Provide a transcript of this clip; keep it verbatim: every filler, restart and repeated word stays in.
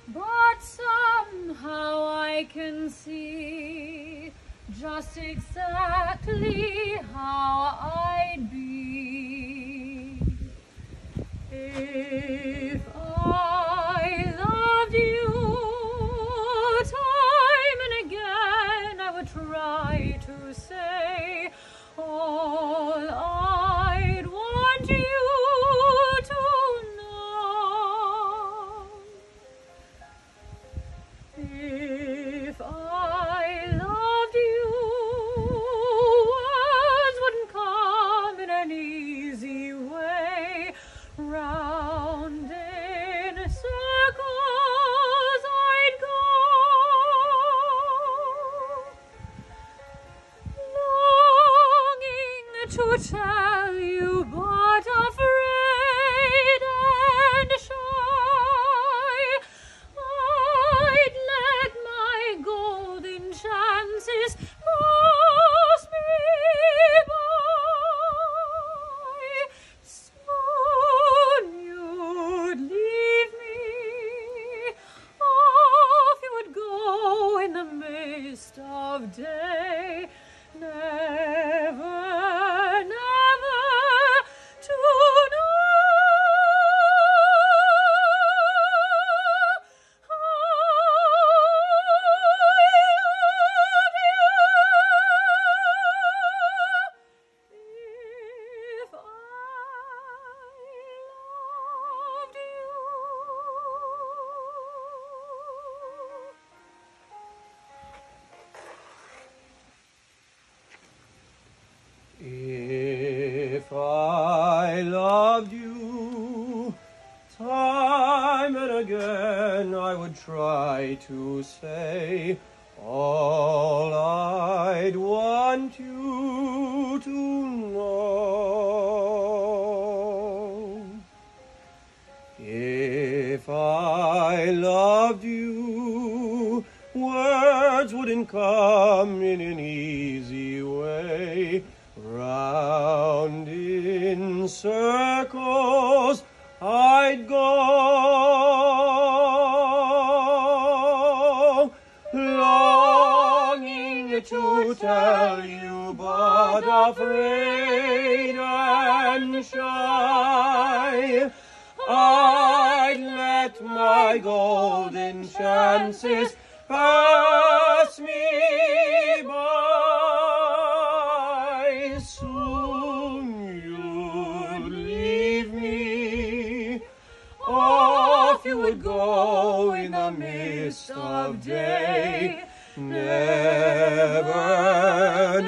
but somehow I can see just exactly how I'd be if I loved you. Time and again I would try to say all I'd want you to know. If I loved you, words wouldn't come in an easy way. Round in circles I'd go, longing to tell you, but afraid and shy. I'd let my golden chances pass me by. Soon you'd leave me, off you would go in the mist of day, never, never to know how I loved you. If I loved you. If I loved you, time and again I would try to say all I'd want you to know. If I loved you, words wouldn't come in an easy way. Round in circles I'd go, longing to tell you, but afraid and shy. I'd let my golden chances pass me by. Soon you'd leave me, off you would go in the mist of day, never,